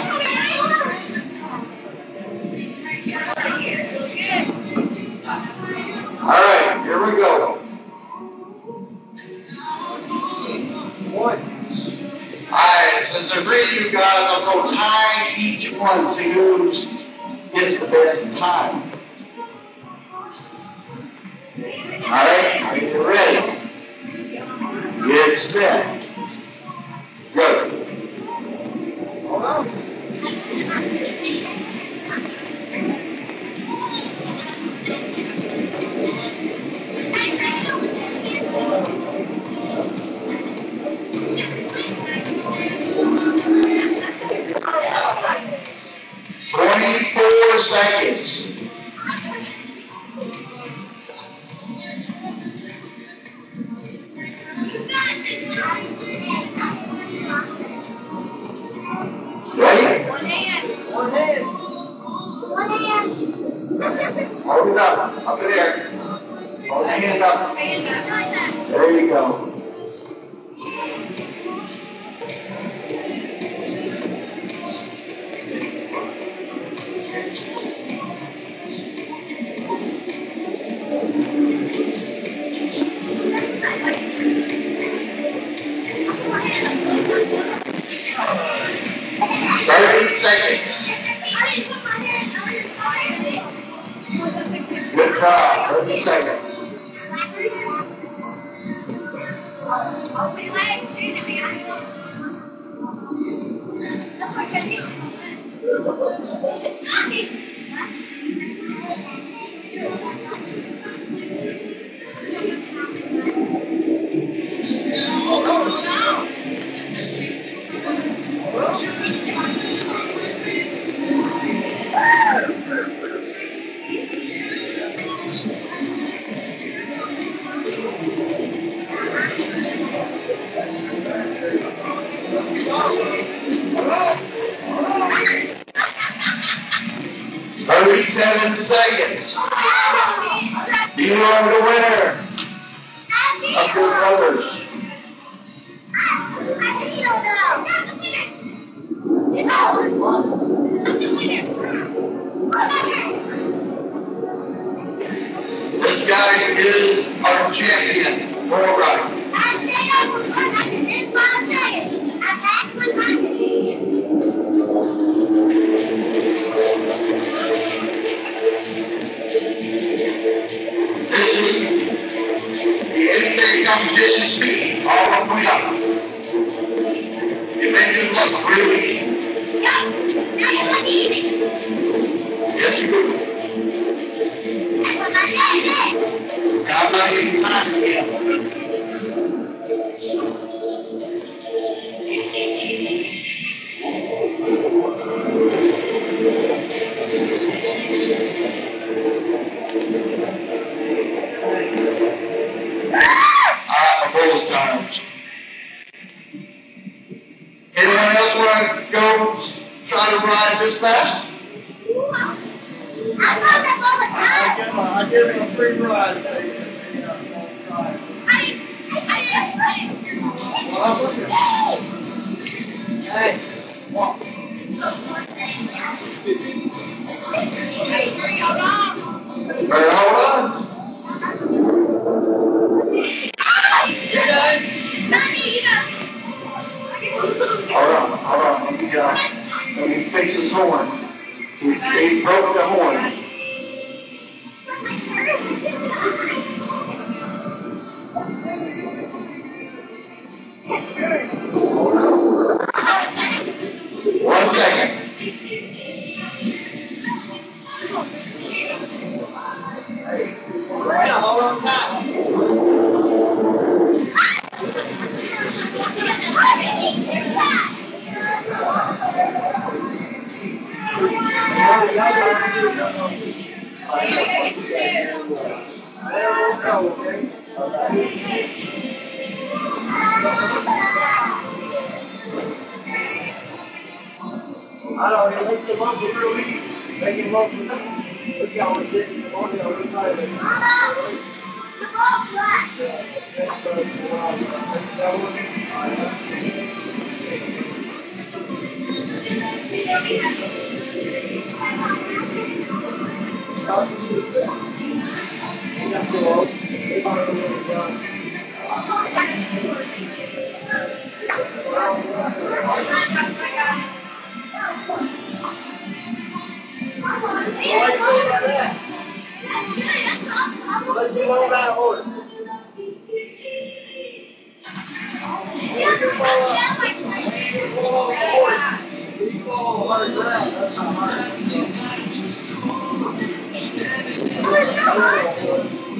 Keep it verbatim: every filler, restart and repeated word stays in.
All right, here we go. One. All right, since they're ready, you guys, I'll go tie each one, see who gets the best time. All right, are you ready? Get set. Go. Hold on. twenty-four seconds. Ready? One hand. One hand. One hand. Hold it up. Up in there. Hold your hand up. There you go. thirty seconds. Good job. thirty seconds. thirty-seven seconds. You are the winner of your brothers. This guy is our champion, world record. This is the eight day competition speed, all the way up. You make it look really easy. Yeah, now you look easy. Yes, you do. That's what I said. I'm not even trying to get Alright, times. Anyone else want to go try to ride this fast? I give him a, I give him a free ride. Hey, walk. Hey, hold on. You're done? Hold on, hold on. Let me, uh, let me fix his horn. He, he broke the horn. One second. Now, hold on tight. I don't know, make the bump real easy. Make it bump for nothing. Look how we're getting the morning on the side of it. The ball's flat. Let's see all that horse. You can fall up. You can fall off the horse. You can fall on hard ground. That's not hard.